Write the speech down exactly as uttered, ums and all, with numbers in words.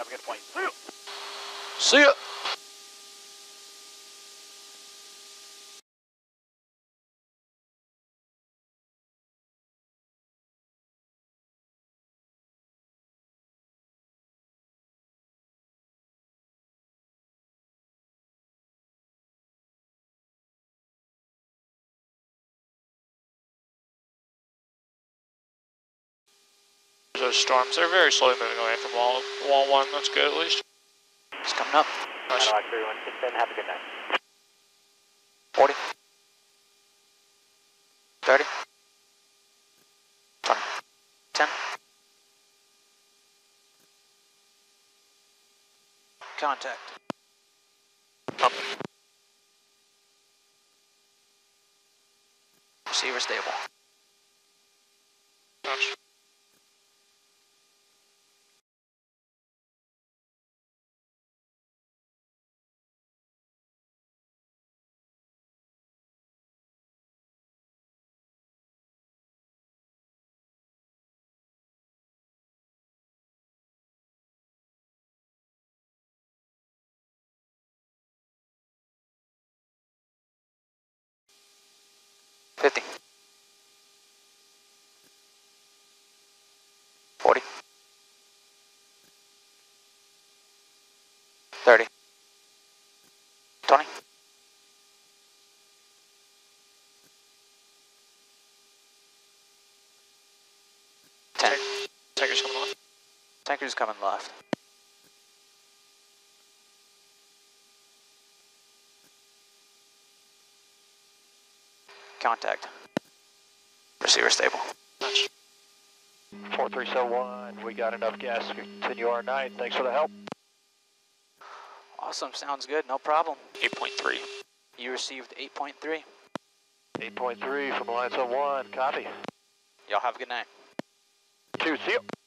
Have a good flight. See ya. See ya. Those storms, they're very slowly moving away from wall, wall one. That's good at least. It's coming up. Nice. Cadillac three one six ten, have a good night. forty. thirty. twenty. ten. Contact. Up. Receiver stable. Touch. fifty. forty. thirty. twenty. ten. Tanker's coming left. Tanker's coming left. Contact. Receiver stable. Touch. four three seven one, we got enough gas to continue our night. Thanks for the help. Awesome, sounds good, no problem. eight point three. You received eight point three. eight point three from Alliance oh one, copy. Y'all have a good night. Two, see you.